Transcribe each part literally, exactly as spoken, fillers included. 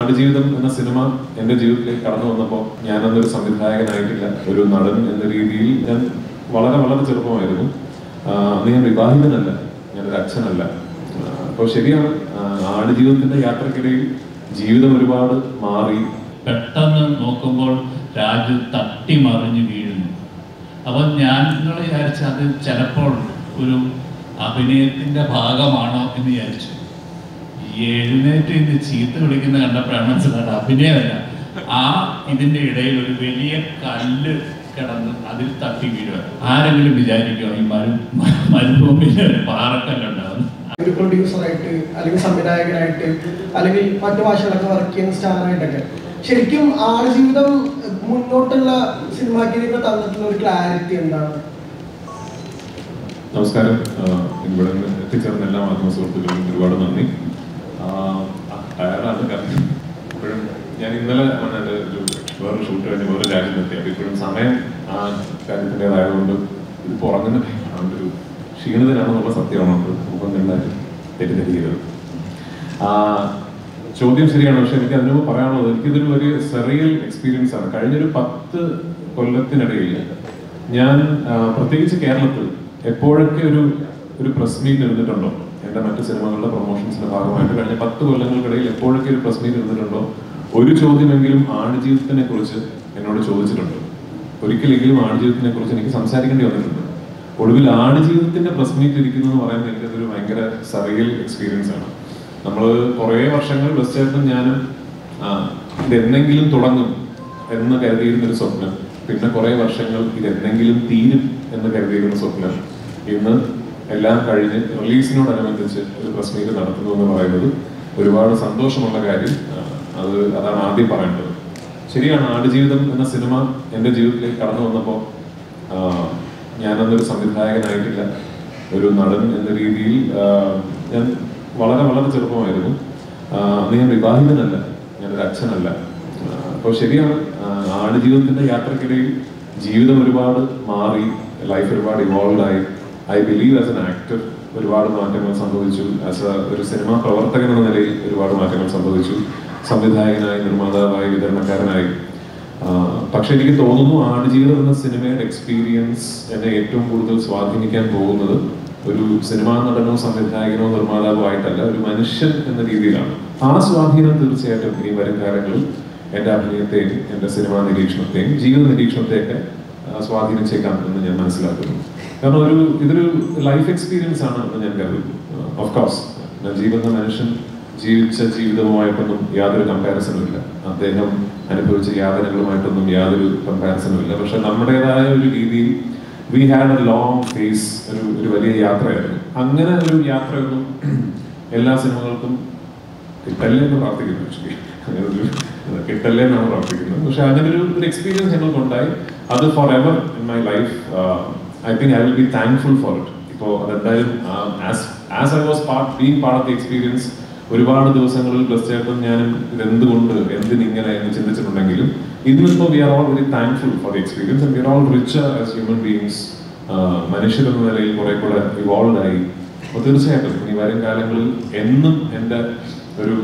ആടുജീവിതം എന്ന സിനിമ എൻ്റെ ജീവിതത്തിലേക്ക് കടന്നു വന്നപ്പോൾ ഞാനന്നൊരു സംവിധായകനായിട്ടില്ല, ഒരു നടൻ എന്ന രീതിയിൽ ഞാൻ വളരെ വളരെ ചെറുപ്പമായിരുന്നു. അന്ന് ഞാൻ വിവാഹിതനല്ല, ഞാനൊരു അച്ഛനല്ല. അപ്പോൾ ശരിയാണ്, ആടുജീവിതത്തിന്റെ യാത്രക്കിടയിൽ ജീവിതം ഒരുപാട് മാറി. പെട്ടെന്ന് നോക്കുമ്പോൾ രാജു തട്ടിമറിഞ്ഞ് വീഴുന്നു. അപ്പം ഞാൻ നിങ്ങൾ വിചാരിച്ച അത് ചിലപ്പോൾ ഒരു അഭിനയത്തിന്റെ ഭാഗമാണോ എന്ന് വിചാരിച്ചു. എഴുന്നേറ്റ് ഇന്ന് ചീത്ത വിളിക്കുന്ന കണ്ടപ്പോഴാണ് മനസ്സിലായത് അഭിനയമല്ല. ആ ഇതിന്റെ ഇടയിൽ ഒരു വലിയ കല്ല് കിടന്ന് അതിൽ തട്ടി വീഴുക. ആരെങ്കിലും വിചാരിക്കുമോ ഈ മരു മരുഭൂമിയിൽ പാറക്കല്ലുണ്ടാവും? ഒരു പ്രൊഡ്യൂസറായിട്ട് അല്ലെങ്കിൽ സംവിധായകനായിട്ട് അല്ലെങ്കിൽ മറ്റു ഭാഷകളൊക്കെ വർക്ക് ചെയ്യുന്ന സ്റ്റാറായിട്ടൊക്കെ ശരിക്കും ആടുജീവിതം മുന്നോട്ടുള്ള സിനിമാക്കിലേക്ക് തന്നിട്ടുള്ള ഒരു ക്ലാരിറ്റി എന്താണ്? നമസ്കാരം. ഇവിടെ എത്തിച്ചേർന്ന എല്ലാ മാധ്യമ സുഹൃത്തുക്കൾക്കും ഒരുപാട് നന്ദി. ടയറാണ് കാരണം ഇപ്പോഴും ഞാൻ ഇന്നലെ ആണ് എൻ്റെ ഒരു വേറൊരു ഷൂട്ട് കഴിഞ്ഞ് വേറെ രാജ്യത്തെത്തി. അപ്പോൾ ഇപ്പോഴും സമയം ആ കാര്യത്തിൻ്റെതായതുകൊണ്ട് ഇത് പുറങ്ങുന്ന ടൈമാണ്, ഒരു ക്ഷീണിതനാണെന്നുള്ള സത്യമാണ് മുഖം കണ്ടാലും തെറ്റിദ്ധരിക്കരുത്. ചോദ്യം ശരിയാണ്, പക്ഷെ എനിക്ക് അതിനു മുമ്പ് പറയാനുള്ളത്, എനിക്കിതൊരു ഒരു സെറിയൽ എക്സ്പീരിയൻസ് ആണ്. കഴിഞ്ഞൊരു പത്ത് കൊല്ലത്തിനിടയിൽ ഞാൻ പ്രത്യേകിച്ച് കേരളത്തിൽ എപ്പോഴൊക്കെ ഒരു ഒരു പ്രസ് മീറ്റ് ഇരുന്നിട്ടുണ്ടോ, എൻ്റെ മറ്റ് സിനിമകളുടെ പ്രൊമോഷൻസിന്റെ ഭാഗമായിട്ട് കഴിഞ്ഞ പത്ത് കൊല്ലങ്ങൾക്കിടയിൽ എപ്പോഴൊക്കെ ഒരു പ്രസ് മീറ്റ് ഇരുന്നിട്ടുണ്ടോ, ഒരു ചോദ്യമെങ്കിലും ആടുജീവിതത്തിനെ കുറിച്ച് എന്നോട് ചോദിച്ചിട്ടുണ്ട്. ഒരിക്കലെങ്കിലും ആടുജീവിതത്തിനെ കുറിച്ച് എനിക്ക് സംസാരിക്കേണ്ടി വന്നിട്ടുണ്ട്. ഒടുവിൽ ആടുജീവിതത്തിന്റെ പ്രസ് മീറ്റ് ഇരിക്കുന്നു എന്ന് പറയുന്നത് എനിക്കതൊരു ഭയങ്കര സറിയൽ എക്സ്പീരിയൻസ് ആണ്. നമ്മൾ കുറേ വർഷങ്ങൾ ബസ്സേട്ടും ഞാനും ഇതെന്തെങ്കിലും തുടങ്ങും എന്ന് കരുതിയിരുന്നൊരു സ്വപ്നം, പിന്നെ കുറേ വർഷങ്ങൾ ഇതെന്തെങ്കിലും തീരും എന്ന് കരുതിയിരുന്ന സ്വപ്നം ഇന്ന് എല്ലാം കഴിഞ്ഞ് റിലീസിനോടനുബന്ധിച്ച് ഒരു പ്രസ് മീറ്റ് നടത്തുന്നു എന്ന് പറയുന്നത് ഒരുപാട് സന്തോഷമുള്ള കാര്യം. അത് അതാണ് ആദ്യം പറയേണ്ടത്. ശരിയാണ്, ആടുജീവിതം എന്ന സിനിമ എൻ്റെ ജീവിതത്തിലേക്ക് കടന്നു വന്നപ്പോൾ ഞാനന്നൊരു സംവിധായകനായിട്ടില്ല, ഒരു നടൻ എന്ന രീതിയിൽ ഞാൻ വളരെ വളരെ ചെറുപ്പമായിരുന്നു. അന്ന് ഞാൻ വിവാഹിതനല്ല, ഞാനൊരു അച്ഛനല്ല. അപ്പോൾ ശരിയാണ്, ആടുജീവിതത്തിന്റെ യാത്രക്കിടയിൽ ജീവിതം ഒരുപാട് മാറി, ലൈഫ് ഒരുപാട് ഇവോൾവ് ആയി. I believe as an actor ഒരുപാട് മാറ്റങ്ങൾ സംഭവിച്ചു. ആസ് എ ഒരു സിനിമാ പ്രവർത്തകൻ എന്ന നിലയിൽ ഒരുപാട് മാറ്റങ്ങൾ സംഭവിച്ചു. സംവിധായകനായി, നിർമ്മാതാവായി, വിതരണക്കാരനായി. പക്ഷെ എനിക്ക് തോന്നുന്നു ആടുജീവിതം എന്ന സിനിമയുടെ എക്സ്പീരിയൻസ് എന്നെ ഏറ്റവും കൂടുതൽ സ്വാധീനിക്കാൻ പോകുന്നത് ഒരു സിനിമാ നടനോ സംവിധായകനോ നിർമ്മാതാവോ ആയിട്ടല്ല, ഒരു മനുഷ്യൻ എന്ന രീതിയിലാണ്. ആ സ്വാധീനം തീർച്ചയായിട്ടും ഇനി വരും കാലങ്ങളിൽ എൻ്റെ അഭിനയത്തെയും എൻ്റെ സിനിമാ നിരീക്ഷണത്തെയും ജീവിത നിരീക്ഷണത്തെയൊക്കെ സ്വാധീനിച്ചേക്കാം എന്ന് ഞാൻ മനസ്സിലാക്കുന്നു. കാരണം ഒരു ഇതൊരു ലൈഫ് എക്സ്പീരിയൻസ് ആണ് എന്ന് ഞാൻ കരുതുന്നു. ഓഫ് കോഴ്സ് നജീബ് എന്ന മനുഷ്യൻ ജീവിച്ച ജീവിതവുമായിട്ടൊന്നും യാതൊരു കമ്പാരിസണും ഇല്ല, അദ്ദേഹം അനുഭവിച്ച യാതനകളുമായിട്ടൊന്നും യാതൊരു കമ്പാരിസണും ഇല്ല. പക്ഷെ നമ്മുടേതായ ഒരു രീതിയിൽ we had a long phase, ഒരു ഒരു വലിയ യാത്രയായിരുന്നു. അങ്ങനെ ഒരു യാത്രയൊന്നും എല്ലാ സിനിമകൾക്കും കിട്ടല്ലേ എന്ന് പ്രാർത്ഥിക്കുന്നു. അങ്ങനെ ഒരു കിട്ടല്ലേ എന്നാണ് പ്രാർത്ഥിക്കുന്നത്. പക്ഷെ അങ്ങനെ ഒരു ഒരു എക്സ്പീരിയൻസ് ഞങ്ങൾക്കുണ്ടായി. അത് forever in my life I think I will be thankful for it. ഇപ്പോൾ അതെന്തായാലും as as I was part being part of the experience ഒരുപാട് ദിവസങ്ങളിൽ പ്ലസ് ചേർത്തും ഞാനും ഇതെന്തുകൊണ്ട് എന്തിനിങ്ങനെ എന്ന് ചിന്തിച്ചിട്ടുണ്ടെങ്കിലും ഇന്നിപ്പോൾ we are all very thankful for the experience and we are all richer as human beings. മനുഷ്യരെന്ന നിലയിൽ കുറെ കൂടെ ഇവോൾവ് ആയി. അപ്പോൾ തീർച്ചയായിട്ടും ഇനി വരും കാലങ്ങളിൽ എന്നും എൻ്റെ ഒരു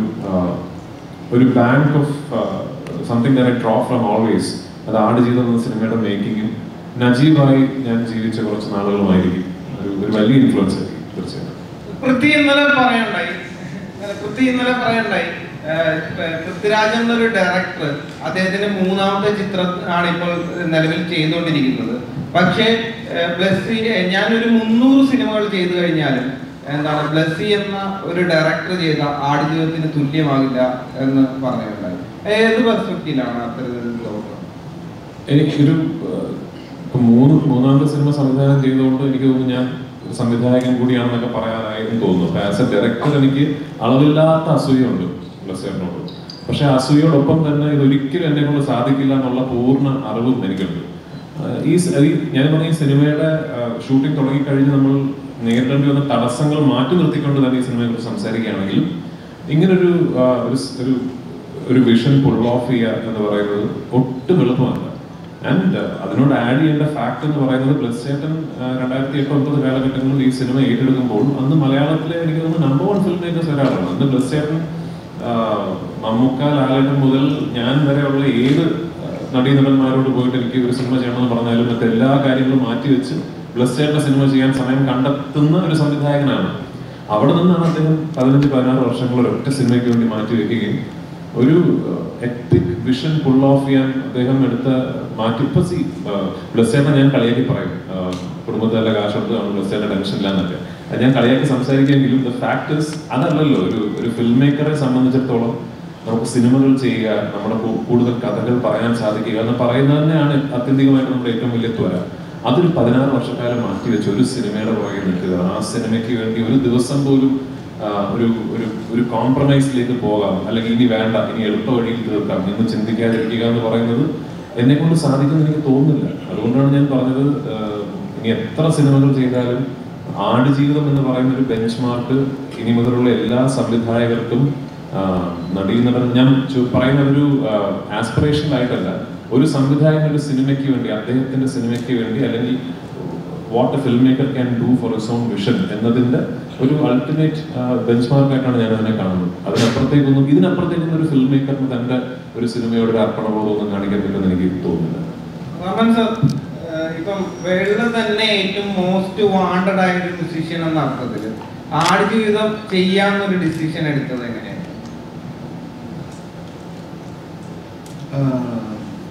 ഒരു bank of something that I draw from always അത് ആടുജീവിതം എന്ന സിനിമയുടെ മേക്കിങ്ങും നജീബായി ഞാൻ ജീവിച്ച കുറച്ച് നാളുകളുമായിരിക്കും ഒരു ഒരു വലിയ ഇൻഫ്ലുവൻസ് ആയിരിക്കും തീർച്ചയായിട്ടും. പൃഥ്വി ഇന്നലെ പറയണ്ടായി പൃഥ്വി ഇന്നലെ പറയണ്ടായി പൃഥ്വിരാജ് എന്നൊരു ഡയറക്ടർ അദ്ദേഹത്തിന്റെ മൂന്നാമത്തെ ചിത്രം ആണ് ഇപ്പോൾ നിലവിൽ ചെയ്തുകൊണ്ടിരിക്കുന്നത്. പക്ഷേ ബ്ലസ്സി ഞാനൊരു മുന്നൂറ് സിനിമകൾ ചെയ്തു കഴിഞ്ഞാലും എന്താണ് ബ്ലസ്സി എന്ന ഒരു ഡയറക്ടർ ചെയ്ത ആടുജീവിതത്തിന് തുല്യമാകില്ല എന്ന് പറഞ്ഞിട്ടുണ്ടായി. ഏത് പെർസ്പെക്റ്റീവിലാണ് അത്തരത്തിലുള്ള? എനിക്കൊരു മൂന്ന് മൂന്നാമത്തെ സിനിമ സംവിധാനം ചെയ്തുകൊണ്ട് എനിക്ക് തോന്നുന്നു ഞാൻ ഒരു സംവിധായകൻ കൂടിയാണെന്നൊക്കെ പറയാനായിരുന്നു തോന്നുന്നു. ആസ് എ ഡയറക്ടർ എനിക്ക് അളവില്ലാത്ത അസൂയുണ്ട് ബ്ലസ്സിനോട്. പക്ഷെ അസൂയോടൊപ്പം തന്നെ ഇതൊരിക്കലും എന്നെ കൊണ്ട് സാധിക്കില്ല എന്നുള്ള പൂർണ്ണ അറിവും എനിക്കുണ്ട്. ഈ ഞാൻ പറഞ്ഞ ഈ സിനിമയുടെ ഷൂട്ടിംഗ് തുടങ്ങിക്കഴിഞ്ഞ് നമ്മൾ നേരിടേണ്ടി വന്ന തടസ്സങ്ങൾ മാറ്റി നിർത്തിക്കൊണ്ട് തന്നെ ഈ സിനിമയെ കുറിച്ച് സംസാരിക്കുകയാണെങ്കിലും ഇങ്ങനൊരു ഒരു ഒരു വിഷൻ പുൾ ഓഫ് ചെയ്യുക എന്ന് പറയുന്നത് ഒട്ടും എളുപ്പമല്ല. ആൻഡ് അതിനോട് ആഡ് ചെയ്യേണ്ട ഫാക്ട് എന്ന് പറയുന്നത് ബ്ലസ് ചേട്ടൻ രണ്ടായിരത്തി എട്ട് ഒമ്പത് കാലഘട്ടങ്ങളിൽ ഈ സിനിമ ഏറ്റെടുക്കുമ്പോൾ അന്ന് മലയാളത്തിലെ എനിക്ക് തോന്നുന്നു നമ്പർ വൺ ഫിലിം മേക്കേഴ്സ് ഒരാളാണ്. അന്ന് ബ്ലസ് ചേട്ടൻ മമ്മൂക്ക, ലാലേട്ടൻ മുതൽ ഞാൻ വരെയുള്ള ഏത് നടീനടന്മാരോട് പോയിട്ട് എനിക്ക് ഒരു സിനിമ ചെയ്യണമെന്ന് പറഞ്ഞാലും മറ്റു എല്ലാ കാര്യങ്ങളും മാറ്റിവെച്ച് ബ്ലസ് ചേട്ടൻ്റെ സിനിമ ചെയ്യാൻ സമയം കണ്ടെത്തുന്ന ഒരു സംവിധായകനാണ്. അവിടെ നിന്നാണ് അദ്ദേഹം പതിനഞ്ച് പതിനാറ് വർഷങ്ങൾ ഒരൊറ്റ സിനിമയ്ക്ക് വേണ്ടി മാറ്റി വെക്കുകയും ഒരു എത്തിക് വിഷൻ പുൾ ഓഫ് ചെയ്യാൻ അദ്ദേഹം എടുത്ത മാറ്റി. ഇപ്പൊ സി ബ്ലസ് ചേട്ടൻ ഞാൻ കളിയാക്കി പറയും, കുടുംബത്തിലെ കാശുണ്ട്, ബ്ലസ് ചേട്ടൻ ടെൻഷൻ ഇല്ല എന്നൊക്കെ. അത് ഞാൻ കളിയാക്കി സംസാരിക്കുമെങ്കിലും ദ ഫാക്ടേഴ്സ് അതല്ലല്ലോ. ഒരു ഒരു ഫിൽം മേക്കറെ സംബന്ധിച്ചിടത്തോളം നമുക്ക് സിനിമകൾ ചെയ്യുക, നമ്മുടെ കൂടുതൽ കഥകൾ പറയാൻ സാധിക്കുക എന്ന് പറയുന്നത് തന്നെയാണ് ആത്യന്തികമായിട്ട് നമ്മുടെ ഏറ്റവും വലിയ ത്വര. അതൊരു പതിനാറ് വർഷക്കാലം മാറ്റിവെച്ച് ഒരു സിനിമയുടെ പുറകെ നിൽക്കുക, ആ സിനിമയ്ക്ക് വേണ്ടി ഒരു ദിവസം പോലും ഒരു ഒരു ഒരു കോംപ്രമൈസിലേക്ക് പോകാം, അല്ലെങ്കിൽ ഇനി വേണ്ട, ഇനി എളുപ്പ വഴിയിൽ തീർക്കാം എന്ന് ചിന്തിക്കാതിരിക്കുക എന്ന് പറയുന്നത് എന്നെ കൊണ്ട് സാധിക്കുമെന്ന് എനിക്ക് തോന്നുന്നില്ല. അതുകൊണ്ടാണ് ഞാൻ പറഞ്ഞത്, ഇനി എത്ര സിനിമകൾ ചെയ്താലും ആടുജീവിതം എന്ന് പറയുന്ന ഒരു ബെഞ്ച് മാർക്ക് ഇനി മുതലുള്ള എല്ലാ സംവിധായകർക്കും നടീനടൻ ഞാൻ പറയുന്ന ഒരു ആസ്പിറേഷണൽ ആയിട്ടല്ല, ഒരു സംവിധായകന്റെ സിനിമയ്ക്ക് വേണ്ടി, അദ്ദേഹത്തിന്റെ സിനിമയ്ക്ക് വേണ്ടി, അല്ലെങ്കിൽ what a film maker can do for a zone vision എന്നതിന്റെ ഒരു അൾട്ടിമേറ്റ് ബെഞ്ച് മാർക്കായിട്ടാണ് ഞാൻ അതിനെ കാണുന്നത്. അതിനപ്പുറത്തേക്കൊന്നും ഇതിനപ്പുറത്തേക്കൊന്നും ഒരു ഫിൽം മേക്കറിന് തന്റെ ഒരു സിനിമയോട് ഒരു അർപ്പണബോധമൊന്നും കാണിക്കാൻ പറ്റുമെന്ന് എനിക്ക് തോന്നുന്നില്ല. ഇപ്പം വേൾഡിൽ തന്നെ ഏറ്റവും മോസ്റ്റ് വാണ്ടഡ് ആയ ഒരു ഡിസിഷൻ എന്ന അർത്ഥത്തില് ആടുജീവിതം ചെയ്യാന്നൊരു ഡിസിഷൻ എടുത്തത് എങ്ങനെയാണ്? Uh,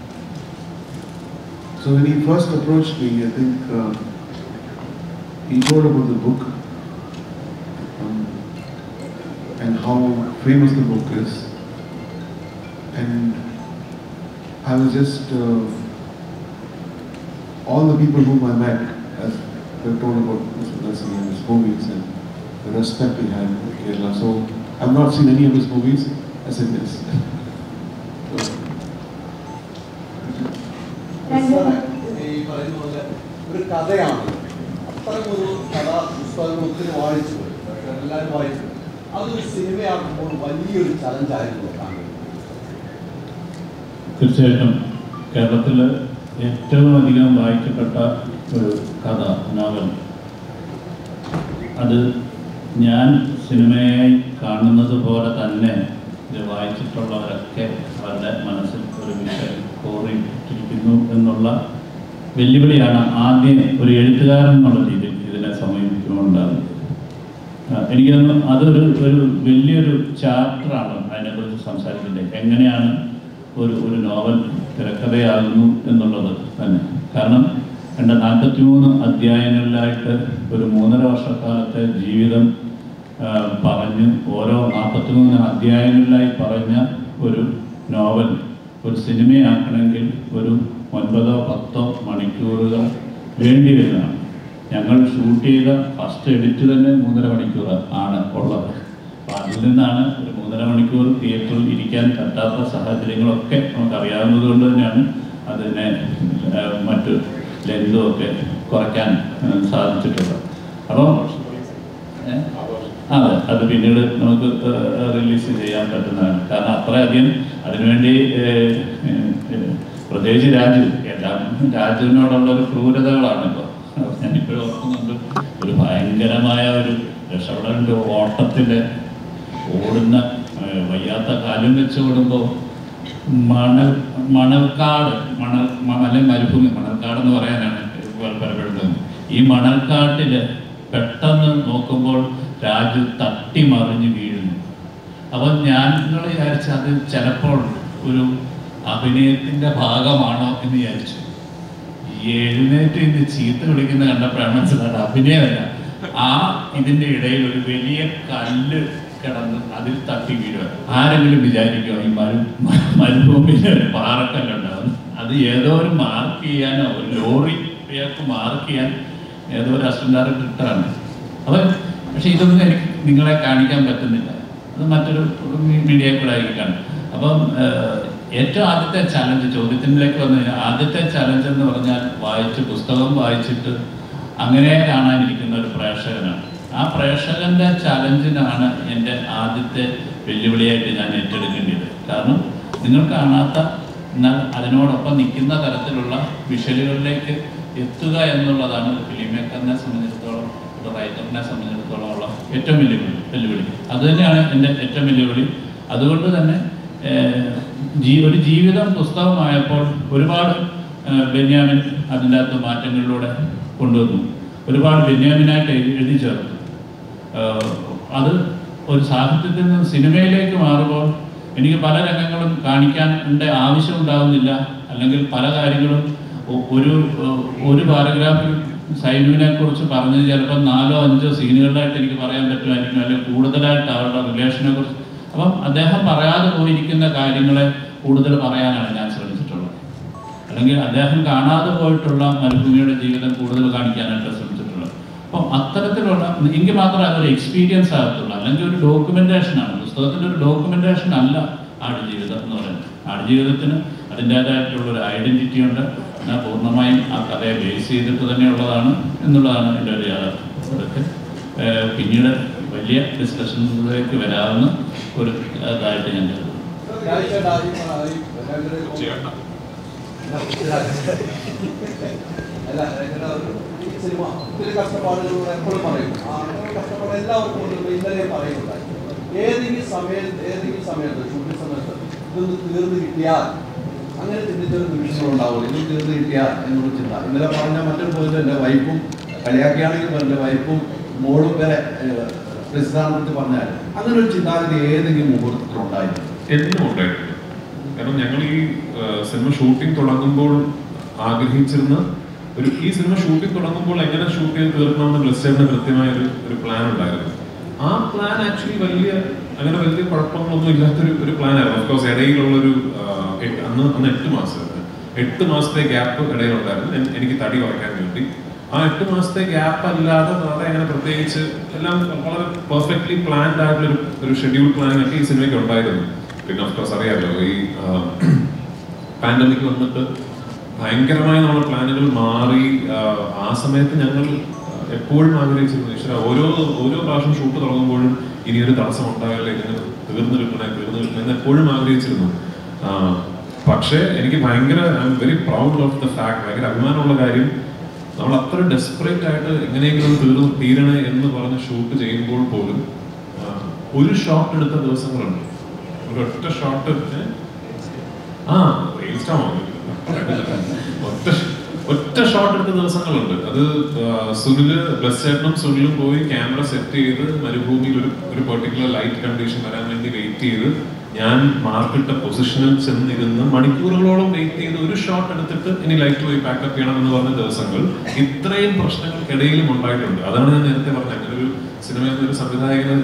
so when he first approached me, I think uh, he told about the book um, and how famous the book is, and I was just uh, all the people whom I met, as they told about Mister Blessing and his movies and the respect he had in Kerala. So I've not seen any of his movies. I said yes. ഈ പറയുന്ന പോലെ ഒരു കഥയാണ്, അത്തരമൊരു കഥ പുസ്തകങ്ങൾ ഒത്തിരി വായിച്ചു പോയി, പക്ഷെ എല്ലാവരും വായിച്ചു. അതൊരു സിനിമയാക്കുമ്പോൾ വലിയൊരു ചലഞ്ചായിരുന്നു താങ്കൾ. തീർച്ചയായിട്ടും കേരളത്തിൽ ഏറ്റവും അധികം വായിക്കപ്പെട്ട ഒരു കഥ, നോവൽ, അത് ഞാൻ സിനിമയായി കാണുന്നത് പോലെ തന്നെ ഇത് വായിച്ചിട്ടുള്ളവരൊക്കെ അവരുടെ മനസ്സിൽ ഒരു വിഷയം കോറിയിട്ടിരിക്കുന്നു എന്നുള്ള വെല്ലുവിളിയാണ് ആദ്യം ഒരു എഴുത്തുകാരൻ എന്നുള്ള രീതിയിൽ ഇതിനെ സമീപിക്കുന്നുണ്ടാകുന്നത്. എനിക്ക് തോന്നുന്നു അതൊരു ഒരു വലിയൊരു ചാപ്റ്ററാണ് അതിനെക്കുറിച്ച് സംസാരിക്കുന്നത്. എങ്ങനെയാണ് ഒരു ഒരു നോവൽ തിരക്കഥയാകുന്നു എന്നുള്ളത് തന്നെ. കാരണം രണ്ട് നാൽപ്പത്തി മൂന്ന് അധ്യായങ്ങളിലായിട്ട് ഒരു മൂന്നര വർഷക്കാലത്തെ ജീവിതം പറഞ്ഞ് ഓരോ നാൽപ്പത്തി മൂന്ന് അധ്യായങ്ങളിലായി പറഞ്ഞ ഒരു നോവൽ ഒരു സിനിമയാക്കണമെങ്കിൽ ഒരു ഒൻപതോ പത്തോ മണിക്കൂറുകൾ വേണ്ടി വരുന്നതാണ്. ഞങ്ങൾ ഷൂട്ട് ചെയ്ത ഫസ്റ്റ് എഡിറ്റ് തന്നെ മൂന്നര മണിക്കൂർ ആണ് ഉള്ളത്. അപ്പം അതിൽ നിന്നാണ് ഒരു മൂന്നര മണിക്കൂർ തിയേറ്ററിൽ ഇരിക്കാൻ പറ്റാത്ത സാഹചര്യങ്ങളൊക്കെ നമുക്കറിയാവുന്നത് കൊണ്ട് തന്നെയാണ് അതിനെ മറ്റ് ലെങ്തും ഒക്കെ കുറയ്ക്കാൻ സാധിച്ചിട്ടുള്ളത്. അപ്പോൾ അതെ, അത് പിന്നീട് നമുക്ക് റിലീസ് ചെയ്യാൻ പറ്റുന്നതാണ്. കാരണം അത്രയധികം അതിനുവേണ്ടി പ്രത്യേകിച്ച് രാജു എല്ലാം രാജുവിനോടുള്ള ഒരു ക്രൂരതകളാണ് ഇപ്പോൾ. ഞാനിപ്പോഴും ഓർക്കുന്നുണ്ട്, ഒരു ഭയങ്കരമായ ഒരു രക്ഷപ്പെടേണ്ട ഓട്ടത്തിൽ ഓടുന്ന വയ്യാത്ത കാലം വെച്ച് ഓടുമ്പോൾ മണൽ മണൽക്കാട് മണൽ അല്ലെങ്കിൽ മരുഭൂമി മണൽക്കാടെന്ന് പറയാനാണ് പലപ്പെടുന്നത്. ഈ മണൽക്കാട്ടിൽ പെട്ടെന്ന് നോക്കുമ്പോൾ രാജു തട്ടിമറിഞ്ഞ് വീഴുന്നു. അപ്പം ഞങ്ങൾ വിചാരിച്ച അത് ചിലപ്പോൾ ഒരു അഭിനയത്തിൻ്റെ ഭാഗമാണോ എന്ന് വിചാരിച്ചു. എഴുന്നേറ്റ് ഇന്ന് ചീത്ത വിളിക്കുന്ന കണ്ടപ്പോഴാണ് മനസ്സിലായത് അഭിനയമല്ല. ആ ഇതിൻ്റെ ഇടയിൽ ഒരു വലിയ കല്ല് കിടന്ന് അതിൽ തട്ടി വീഴുക. ആരെങ്കിലും വിചാരിക്കുമോ ഈ മരു മരുഭൂമിയിൽ ഒരു പാറക്കല്ലുണ്ടാവും? അത് ഏതോ ഒരു മാർക്ക് ചെയ്യാനോ ഒരു ലോറിക്ക് മാർക്ക് ചെയ്യാൻ ഏതോ ഒരു അസിസ്റ്റന്റ് ഡയറക്ടറാണ്. അപ്പം പക്ഷെ ഇതൊന്നും എനിക്ക് നിങ്ങളെ കാണിക്കാൻ പറ്റുന്നില്ല. അത് മറ്റൊരു മീഡിയ കൂടെ ആയിരിക്കാണ്. അപ്പം ഏറ്റവും ആദ്യത്തെ ചലഞ്ച് ചോദ്യത്തിലേക്ക് വന്നു കഴിഞ്ഞാൽ ആദ്യത്തെ ചലഞ്ച് എന്ന് പറഞ്ഞാൽ വായിച്ച് പുസ്തകം വായിച്ചിട്ട് അങ്ങനെ കാണാനിരിക്കുന്ന ഒരു പ്രേക്ഷകനാണ്. ആ പ്രേക്ഷകന്റെ ചലഞ്ചിനാണ് എൻ്റെ ആദ്യത്തെ വെല്ലുവിളിയായിട്ട് ഞാൻ ഏറ്റെടുക്കേണ്ടത്. കാരണം നിങ്ങൾ കാണാത്ത എന്നാൽ അതിനോടൊപ്പം നിൽക്കുന്ന തരത്തിലുള്ള വിഷ്വലുകളിലേക്ക് എത്തുക എന്നുള്ളതാണ് ഒരു ഫിലിം മേക്കറിനെ സംബന്ധിച്ചിടത്തോളം, ഒരു റൈറ്ററിനെ സംബന്ധിച്ചിടത്തോളം ഉള്ള ഏറ്റവും വെല്ലുവിളി വെല്ലുവിളി അത് തന്നെയാണ് എൻ്റെ ഏറ്റവും വെല്ലുവിളി. അതുകൊണ്ട് തന്നെ ജീ ഒരു ജീവിതം പുസ്തകമായപ്പോൾ ഒരുപാട് ബെന്യാമിൻ അതിൻ്റെ അകത്ത് മാറ്റങ്ങളിലൂടെ കൊണ്ടുവന്നു. ഒരുപാട് ബെന്യാമിനായിട്ട് എഴുതി ചേർത്തു. അത് ഒരു സാഹിത്യത്തിൽ നിന്ന് സിനിമയിലേക്ക് മാറുമ്പോൾ എനിക്ക് പല രംഗങ്ങളും കാണിക്കാൻ്റെ ആവശ്യം ഉണ്ടാകുന്നില്ല. അല്ലെങ്കിൽ പല കാര്യങ്ങളും ഒരു ഒരു പാരഗ്രാഫിൽ സൈനുവിനെ കുറിച്ച് പറഞ്ഞത് ചിലപ്പോൾ നാലോ അഞ്ചോ സീനുകളിലായിട്ട് എനിക്ക് പറയാൻ പറ്റുമായിരിക്കും, അല്ലെങ്കിൽ കൂടുതലായിട്ട് അവരുടെ റിലേഷനെ കുറിച്ച്. അപ്പം അദ്ദേഹം പറയാതെ പോയിരിക്കുന്ന കാര്യങ്ങളെ കൂടുതൽ പറയാനാണ് ഞാൻ ശ്രമിച്ചിട്ടുള്ളത്. അല്ലെങ്കിൽ അദ്ദേഹം കാണാതെ പോയിട്ടുള്ള മരുഭൂമിയുടെ ജീവിതം കൂടുതൽ കാണിക്കാനായിട്ട് ശ്രമിച്ചിട്ടുള്ളത്. അപ്പം അത്തരത്തിലുള്ള എനിക്ക് മാത്രമേ അതൊരു എക്സ്പീരിയൻസ് ആകത്തുള്ളൂ, അല്ലെങ്കിൽ ഒരു ഡോക്യുമെൻറ്റേഷനാണ്. പുസ്തകത്തിൻ്റെ ഒരു ഡോക്യുമെൻറ്റേഷൻ അല്ല ആടുജീവിതം എന്ന് പറയുന്നത്. ആടുജീവിതത്തിന് അതിൻ്റേതായിട്ടുള്ളൊരു ഐഡൻറ്റിറ്റി ഉണ്ട്. എന്നാൽ പൂർണ്ണമായും ആ കഥയെ ബേസ് ചെയ്തിട്ട് തന്നെയുള്ളതാണ് എന്നുള്ളതാണ് എൻ്റെ ഒരു യാഥാർത്ഥ്യം. അതൊക്കെ പിന്നീട് വലിയ ഡിസ്കഷനിലേക്ക് വരാവുന്ന ഒരു ഇതായിട്ട് ഞാൻ കരുതുന്നു. സിനിമ ഒത്തിരി കഷ്ടപ്പാടുകളിലൂടെ എപ്പോഴും പറയും. ആ കഷ്ടപ്പാട് എല്ലാവർക്കും ഇന്നലെ പറയുന്നുണ്ടായി. ഏതെങ്കിലും സമയത്ത് ഏതെങ്കിലും സമയത്ത് ഷൂട്ടിംഗ് സമയത്ത് ഇതൊന്ന് തീർന്നു കിട്ടിയാൽ അങ്ങനെ ചിന്തിച്ചൊരു നിമിഷങ്ങളുണ്ടാവുള്ളൂ. ഇതൊന്ന് തീർന്നു കിട്ടിയാൽ എന്നുള്ള ചിന്ത. ഇന്നലെ പറഞ്ഞ മറ്റൊരു പോയിന്റ് എൻ്റെ വൈഫും കളിയാക്കിയാണെങ്കിൽ എൻ്റെ വൈഫും മോളും വരെ പ്രസിദ്ധാന്തത്തിൽ പറഞ്ഞാൽ അങ്ങനെ ഒരു ചിന്താഗതി ഏതെങ്കിലും മുഹൂർത്തത്തിലുണ്ടായിരുന്നു? എന്നും ഉണ്ടായിട്ടുണ്ട്. കാരണം ഞങ്ങൾ ഈ സിനിമ ഷൂട്ടിംഗ് തുടങ്ങുമ്പോൾ ആഗ്രഹിച്ചിരുന്ന ഒരു ഈ സിനിമ ഷൂട്ടിംഗ് തുടങ്ങുമ്പോൾ എങ്ങനെ ഷൂട്ട് ചെയ്ത് തീർക്കണമെന്ന് ബ്ലസ്റ്റേറിന് കൃത്യമായ ഒരു ഒരു പ്ലാൻ ഉണ്ടായിരുന്നു. ആ പ്ലാൻ ആക്ച്വലി വലിയ അങ്ങനെ വലിയ കുഴപ്പങ്ങളൊന്നും ഇല്ലാത്തൊരു ഒരു പ്ലാൻ ആയിരുന്നു. ഓഫ്കോഴ്സ് ഇടയിലുള്ളൊരു അന്ന് അന്ന് എട്ട് മാസം എട്ട് മാസത്തെ ഗ്യാപ്പ് ഇടയിലുണ്ടായിരുന്നു എനിക്ക് തടി കുറയ്ക്കാൻ വേണ്ടി. ആ എട്ട് മാസത്തെ ഗ്യാപ്പ് അല്ലാതെ വേറെ അങ്ങനെ പ്രത്യേകിച്ച് എല്ലാം വളരെ പെർഫെക്റ്റ്ലി പ്ലാൻഡ് ആയിട്ടുള്ളൊരു ഒരു ഷെഡ്യൂൾ പ്ലാനിങ് ഒക്കെ ഈ സിനിമയ്ക്ക് ഉണ്ടായിരുന്നു. പിന്നെ ഓഫ്കോഴ്സ് അറിയാമല്ലോ ഈ പാൻഡമിക് വന്നിട്ട് ഭയങ്കരമായ നമ്മുടെ പ്ലാനുകൾ മാറി. ആ സമയത്ത് ഞങ്ങൾ എപ്പോഴും ആഗ്രഹിച്ചിരുന്നു ഈശ്വര ഓരോ ഓരോ പ്രാവശ്യം ഷൂട്ട് തുടങ്ങുമ്പോഴും ഇനിയൊരു തടസ്സം ഉണ്ടായാലേ ഇതിന് തീർന്നു കിട്ടണേ തീർന്നു കിട്ടണേ എന്ന് എപ്പോഴും ആഗ്രഹിച്ചിരുന്നു. പക്ഷേ എനിക്ക് ഭയങ്കര I am very proud of the fact, ഭയങ്കര അഭിമാനമുള്ള കാര്യം, നമ്മൾ അത്ര ഡെസ്പറേറ്റ് ആയിട്ട് എങ്ങനെയെങ്കിലും തീർന്നു തീരണേ എന്ന് പറഞ്ഞ് ഷൂട്ട് ചെയ്യുമ്പോൾ പോലും ഒരു ഷോട്ട് എടുത്ത ദിവസങ്ങളുണ്ട്. ഒരു ഒറ്റ ഷോട്ട് ആ ഒറ്റ ഒറ്റ ഷോട്ട് എടുത്ത ദിവസങ്ങളുണ്ട്. അത് സുനില് ബ്ലസ് ചേട്ടനും സുനിലും പോയി ക്യാമറ സെറ്റ് ചെയ്ത് മരുഭൂമിയിൽ ഒരു ഒരു പെർട്ടിക്കുലർ ലൈറ്റ് കണ്ടീഷൻ വരാൻ വേണ്ടി വെയിറ്റ് ചെയ്ത് ഞാൻ മാർക്കിട്ട പൊസിഷനിൽ ചെന്നിരുന്ന് മണിക്കൂറുകളോളം വെയിറ്റ് ചെയ്ത് ഒരു ഷോട്ട് എടുത്തിട്ട് ഇനി ലൈറ്റ് പോയി പാക്കപ്പ് ചെയ്യണം എന്ന് പറഞ്ഞ ദിവസങ്ങൾ ഇത്രയും പ്രശ്നങ്ങൾക്കിടയിലും ഉണ്ടായിട്ടുണ്ട്. അതാണ് ഞാൻ നേരത്തെ പറഞ്ഞത് അങ്ങനെ ഒരു സിനിമയിൽ ഒരു സംവിധായകന്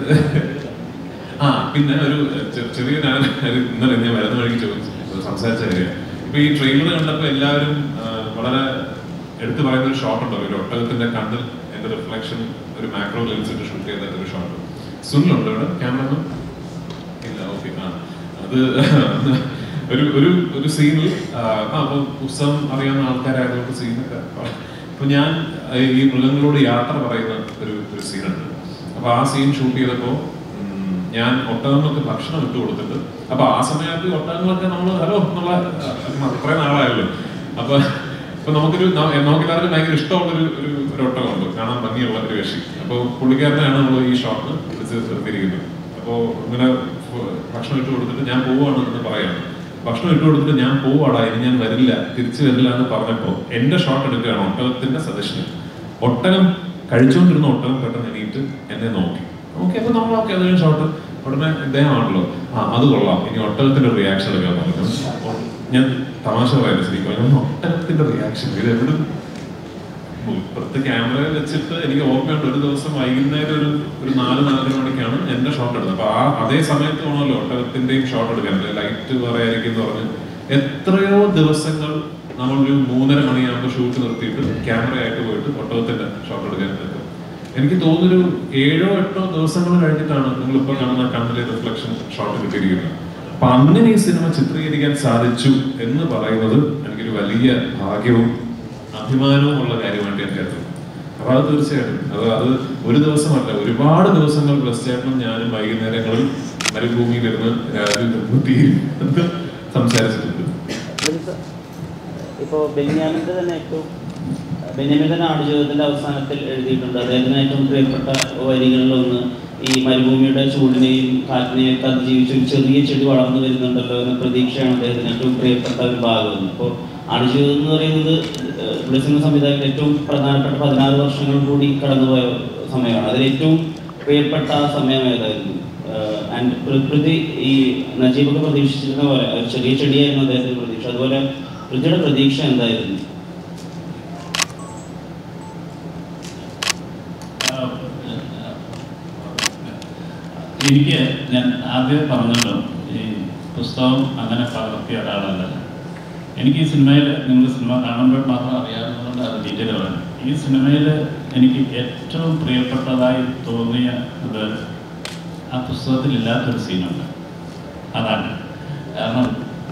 ആ പിന്നെ ഒരു ചെറിയ ഞാൻ ഇന്നലെ ഞാൻ വരുന്ന വഴിക്ക് ചോദിച്ചു സംസാരിച്ച കാര്യം. ഇപ്പൊ ഈ ട്രെയിലർ കണ്ടപ്പോൾ എല്ലാവരും വളരെ എടുത്തു പറയുന്ന ഒരു ഷോട്ട് ഉണ്ടോ, ഒരു ഒട്ടകത്തിന്റെ കണ്ണിൽ എന്റെ റിഫ്ലക്ഷൻ ഒരു മാക്രോ ലെൻസ് ഇട്ട് ഷൂട്ട് ചെയ്ത ഒരു ഷോട്ട്. സുനിലുണ്ടോ ഇവിടെ ക്യാമറ? ഇല്ല, ഓക്കെ. ആ അത് ഒരു ഒരു ഒരു സീനിൽ ആ അപ്പൊ പുസ്തകം അറിയാവുന്ന ആൾക്കാരായതുകൊണ്ട് സീനൊക്കെ അപ്പൊ ഞാൻ ഈ മൃഗങ്ങളോട് യാത്ര പറയുന്ന ഒരു ഒരു സീനുണ്ട്. അപ്പൊ ആ സീൻ ഷൂട്ട് ചെയ്തപ്പോ ഞാൻ ഒട്ടകങ്ങൾക്ക് ഭക്ഷണം ഇട്ട് കൊടുത്തിട്ട് അപ്പൊ ആ സമയത്ത് ഒട്ടകങ്ങളൊക്കെ നമ്മൾ ഹലോ എന്നുള്ള അത്രയും നാളായല്ലോ. അപ്പൊ ഇപ്പൊ നമുക്കൊരു നമുക്ക് എല്ലാവർക്കും ഭയങ്കര ഇഷ്ടമുള്ളൊരു ഒരു ഒരു ഒട്ടകമുണ്ട്, കാണാൻ ഭംഗിയുള്ള ഒരു കക്ഷി. അപ്പോൾ പുള്ളിക്കാരനെയാണ് നമ്മൾ ഈ ഷോട്ട് വിളിച്ച് നിർത്തിയിരിക്കുന്നത്. അപ്പോൾ ഇങ്ങനെ ഭക്ഷണം ഇട്ട് കൊടുത്തിട്ട് ഞാൻ പോവുകയാണ് എന്ന് പറയാണ്. ഭക്ഷണം ഇട്ട് കൊടുത്തിട്ട് ഞാൻ പോവാടാ ഇനി ഞാൻ വരില്ല തിരിച്ചു വരില്ല എന്ന് പറഞ്ഞപ്പോൾ എന്റെ ഷോട്ട് എടുക്കുകയാണ് ഒട്ടകത്തിന്റെ സജഷൻ. ഒട്ടകം കഴിച്ചുകൊണ്ടിരുന്ന ഒട്ടകം പെട്ടെന്ന് എണീറ്റ് എന്നെ നോക്കി നോക്കി അപ്പൊ നമ്മൾ ഓക്കെ അതൊരു ഷോട്ട് ഉടനെ ഇദ്ദേഹമാണല്ലോ ആ അത് കൊള്ളാം ഇനി ഒട്ടകത്തിന്റെ റിയാക്ഷൻ എടുക്കാൻ പറഞ്ഞു. ഞാൻ തമാശ പറയാൻ ശരിക്കും ഒട്ടകത്തിന്റെ റിയാക്ഷൻ ഇത് എവിടെ ഇപ്പുറത്ത് ക്യാമറയിൽ വെച്ചിട്ട് എനിക്ക് ഓർമ്മയുണ്ട് ഒരു ദിവസം വൈകുന്നേരം ഒരു ഒരു നാല് നാലര മണിക്കാണ് എന്റെ ഷോട്ട് എടുത്തത്. അപ്പൊ ആ അതേ സമയത്ത് വേണമല്ലോ ഒട്ടകത്തിന്റെയും ഷോട്ട് എടുക്കാൻ, ലൈറ്റ് പറയായിരിക്കും എന്ന് പറഞ്ഞ് എത്രയോ ദിവസങ്ങൾ നമ്മളൊരു മൂന്നര മണിയാകുമ്പോൾ ഷൂട്ട് നിർത്തിയിട്ട് ക്യാമറയായിട്ട് പോയിട്ട് ഒട്ടകത്തിന്റെ ഷോട്ട് എടുക്കാൻ പറ്റും. എനിക്ക് തോന്നുന്നൊരു ഏഴോ എട്ടോ ദിവസങ്ങൾ കഴിഞ്ഞിട്ടാണ് നിങ്ങളിപ്പോൾ കാണുന്ന കണ്ണിലെ റിഫ്ലക്ഷൻ ഷോട്ട് കിട്ടിയിരിക്കുന്നത്. അപ്പൊ അങ്ങനെ ഈ സിനിമ ചിത്രീകരിക്കാൻ സാധിച്ചു എന്ന് പറയുന്നത് എനിക്കൊരു വലിയ ഭാഗ്യവും അഭിമാനവും ഉള്ള കാര്യമായിട്ട് ഞാൻ കരുതുന്നു. അപ്പൊ അത് തീർച്ചയായിട്ടും അത് അത് ഒരു ദിവസമല്ല ഒരുപാട് ദിവസങ്ങൾ ബ്ലസ് ചേട്ടനും ഞാനും വൈകുന്നേരങ്ങളിൽ മരുഭൂമിയിലിരുന്ന് രാജു സംസാരിച്ചിട്ടുണ്ട്. ഇപ്പോൾ ബെന്യാമിന്റെ തന്നെ ഏറ്റവും ബെന്യാമിൻ തന്നെ ആടുജീവിതത്തിന്റെ അവസാനത്തിൽ എഴുതിയിട്ടുണ്ട്. അദ്ദേഹത്തിന് ഏറ്റവും പ്രിയപ്പെട്ട വരികളിലൊന്ന് ഈ മരുഭൂമിയുടെ ചൂടിനെയും കാറ്റിനെയും ഒക്കെ അതിജീവിച്ച് ഒരു ചെറിയ ചെടി വളർന്നു വരുന്നുണ്ടല്ലോ എന്ന പ്രതീക്ഷയാണ് അദ്ദേഹത്തിന് ഏറ്റവും പ്രിയപ്പെട്ട ഒരു ഭാഗം. അപ്പോൾ ആടുജീവിതം എന്ന് പറയുന്നത് വിളിക്കുന്ന സംവിധായകൻ ഏറ്റവും പ്രധാനപ്പെട്ട പതിനാറ് വർഷങ്ങൾ കൂടി കടന്നുപോയ സമയമാണ്. അതിൽ ഏറ്റവും പ്രിയപ്പെട്ട ആ സമയം ഏതായിരുന്നു? ആൻഡ് പ്രകൃതി ഈ നജീബൊക്കെ പ്രതീക്ഷിച്ചിരുന്ന പോലെ ഒരു ചെറിയ ചെടിയായിരുന്നു അദ്ദേഹത്തിന്റെ പ്രതീക്ഷ. അതുപോലെ പൃഥ്വിയുടെ പ്രതീക്ഷ എന്തായിരുന്നു? എനിക്ക് ഞാൻ ആദ്യം പറഞ്ഞല്ലോ, ഈ പുസ്തകം അങ്ങനെ പകർത്തിയ ഒരാളല്ല. എനിക്ക് ഈ സിനിമയിൽ, നിങ്ങൾ സിനിമ കാണുമ്പോൾ മാത്രം അറിയാവുന്നതുകൊണ്ട് അത് ഡീറ്റെയിൽ ആണ്. ഈ സിനിമയിൽ എനിക്ക് ഏറ്റവും പ്രിയപ്പെട്ടതായി തോന്നിയ അത് ആ പുസ്തകത്തിൽ ഇല്ലാത്തൊരു സീനുണ്ട്. അതാണ് കാരണം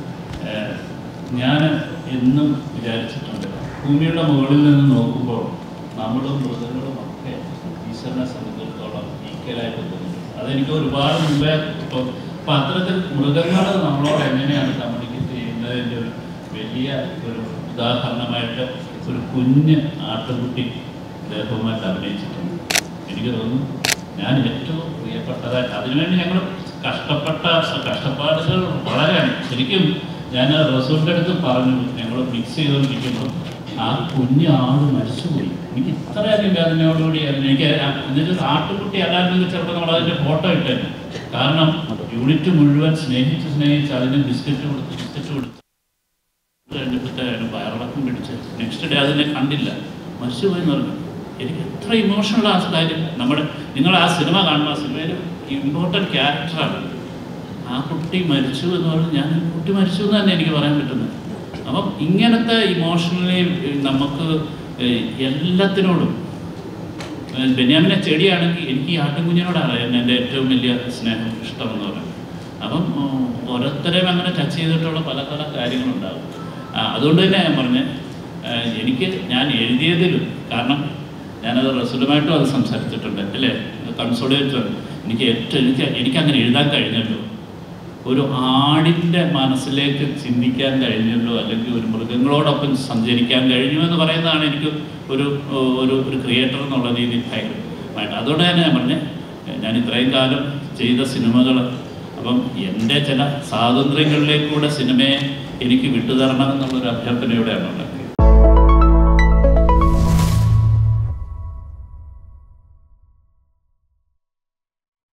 ഞാൻ എന്നും വിചാരിച്ചിട്ടുണ്ട്, ഭൂമിയുടെ മുകളിൽ നിന്ന് നോക്കുമ്പോൾ നമ്മളും മൃഗങ്ങളും ഒക്കെ ഈശ്വരനെ സംബന്ധിച്ചിടത്തോളം ഈക്വലായിട്ട് തോന്നുന്നു. അതെനിക്ക് ഒരുപാട് മുമ്പേ ഇപ്പോൾ അപ്പം അത്തരത്തിൽ മൃഗങ്ങൾ നമ്മളോട് എങ്ങനെയാണ് കമ്മ്യൂണിക്കേറ്റ് ചെയ്യുന്നതിൻ്റെ ഒരു വലിയ ഒരു ഉദാഹരണമായിട്ട് ഒരു കുഞ്ഞ് ആട്ടുകുട്ടി ദേഹവുമായിട്ട് അഭിനയിച്ചിട്ടുണ്ട്. എനിക്ക് തോന്നുന്നു ഞാൻ ഏറ്റവും പ്രിയപ്പെട്ടതായിട്ട് അതിനുവേണ്ടി ഞങ്ങൾ കഷ്ടപ്പെട്ട കഷ്ടപ്പാടുകൾ വളരെയാണ്. ശരിക്കും ഞാൻ റസൂലിൻ്റെ അടുത്ത് പറഞ്ഞു, ഞങ്ങൾ മിക്സ് ചെയ്തുകൊണ്ടിരിക്കുമ്പോൾ ആ കുഞ്ഞ് ആട് മരിച്ചുപോയി. എനിക്ക് ഇത്രയധികം വേദനയോടുകൂടിയായിരുന്നു. എനിക്ക് എന്നിട്ട് ആട്ടുകുട്ടി അല്ലായിരുന്നു ചിലപ്പോൾ നമ്മൾ അതിൻ്റെ ഫോട്ടോ ഇട്ടായിരുന്നു. കാരണം യൂണിറ്റ് മുഴുവൻ സ്നേഹിച്ച് സ്നേഹിച്ച് അതിന് ബിസ്ക്കറ്റ് കൊടുത്ത് ബിസ്ക്കറ്റ് കൊടുത്ത് കഴിഞ്ഞപ്പോഴത്തേനും വയറിളക്കം പിടിച്ച് നെക്സ്റ്റ് ഡേ അതിനെ കണ്ടില്ല, മരിച്ചുപോയി എന്ന് പറഞ്ഞു. എനിക്ക് എത്ര ഇമോഷണൽ ആ കാര്യം. നമ്മുടെ നിങ്ങൾ ആ സിനിമ കാണുമ്പോൾ ആ സിനിമയിൽ ഇമ്പോർട്ടൻറ്റ് ക്യാരക്ടറാണ്. ആ കുട്ടി മരിച്ചു എന്ന് പറഞ്ഞ് ഞാൻ കുട്ടി മരിച്ചു എന്ന് തന്നെ എനിക്ക് പറയാൻ പറ്റുന്നത്. അപ്പം ഇങ്ങനത്തെ ഇമോഷണലി നമുക്ക് എല്ലാത്തിനോടും, ബെന്യാമിനെ ചെടിയാണെങ്കിൽ എനിക്ക് ഈ ആട്ടുകുഞ്ഞിനോടാണ് എൻ്റെ ഏറ്റവും വലിയ സ്നേഹം, ഇഷ്ടമെന്ന് പറയുന്നത്. അപ്പം ഓരോരുത്തരെയും അങ്ങനെ ടച്ച് ചെയ്തിട്ടുള്ള പല പല കാര്യങ്ങളുണ്ടാകും. അതുകൊണ്ട് തന്നെ ഞാൻ പറഞ്ഞ എനിക്ക് ഞാൻ എഴുതിയതിലും, കാരണം ഞാനത് റസൂലുമായിട്ടും അത് സംസാരിച്ചിട്ടുണ്ട് അല്ലേ, കൺസോളിഡേറ്റർ എനിക്ക് ഏറ്റവും എനിക്ക് എനിക്കങ്ങനെ എഴുതാൻ കഴിഞ്ഞല്ലോ. ഒരു ആടിൻ്റെ മനസ്സിലേക്ക് ചിന്തിക്കാൻ കഴിഞ്ഞല്ലോ, അല്ലെങ്കിൽ ഒരു മൃഗങ്ങളോടൊപ്പം സഞ്ചരിക്കാൻ കഴിഞ്ഞു എന്ന് പറയുന്നതാണ് എനിക്ക് ഒരു ഒരു ഒരു ക്രിയേറ്റർ എന്നുള്ള രീതിയിൽ ഭയങ്കരമായിട്ട്. അതുകൊണ്ട് തന്നെ ഞാൻ പറഞ്ഞേ, ഞാൻ ഇത്രയും കാലം ചെയ്ത സിനിമകൾ, അപ്പം എൻ്റെ ചില സ്വാതന്ത്ര്യങ്ങളിലേക്കൂടെ സിനിമയെ എനിക്ക് വിട്ടുതരണം എന്നുള്ളൊരു അഭ്യർത്ഥനയോടെയാണ് ഉള്ളത്.